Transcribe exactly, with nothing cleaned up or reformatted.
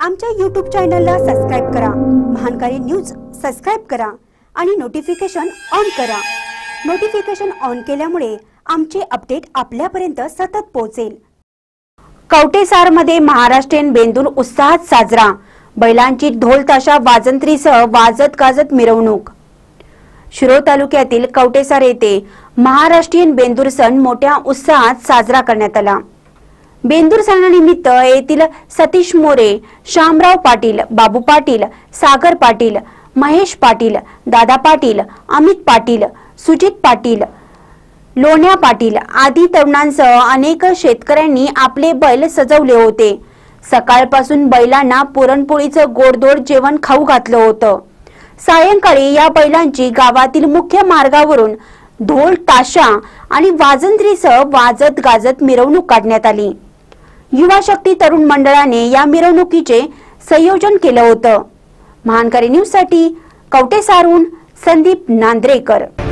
आमच्या यूट्यूब चॅनलला सबस्क्राइब करा, महानकारी न्यूज सबस्क्राइब करा आणि नोटिफिकेशन ऑन करा। नोटिफिकेशन ऑन केल्यामुळे आमचे अपडेट आपल्यापर्यंत सतत पोहोचेल। कवटेसारमध्ये महाराष्ट्रीयन बेंदूर उत्साहात साजरा, बैलांची ढोल ताशा वाजंत्रीसह वाजत गाजत मिरवणूक। शिरोळ तालुक्यातील कवटेसार येथे महाराष्ट्रीयन बेंदूर सण मोठ्या उत्साहात साजरा करण्यात आला। बेंदूर सणानिमित्त येथील सतीश मोरे, शामराव पाटील, बाबू पाटील, सागर पाटील, महेश पाटील, दादा पाटील, अमित पाटील, सुजित पाटील, लोण्या पाटील आदी तरुणांसह अनेक शेतकऱ्यांनी आपले बैल सजवले होते। सकाळपासून बैलांना पुरणपोळीचं गोडधोड जेवण खाऊ घातलं होतं। सायंकाळी या बैलांची गावातील मुख्य मार्गावरून ढोल ताशा आणि वाजंत्रीसह वाजत गाजत मिरवणूक काढण्यात आली। युवा शक्ती तरुण मंडळाने या मिरवणुकीचे संयोजन केलं होतं। महानकारी न्यूज साठी कवटेसारहून संदीप नांद्रेकर।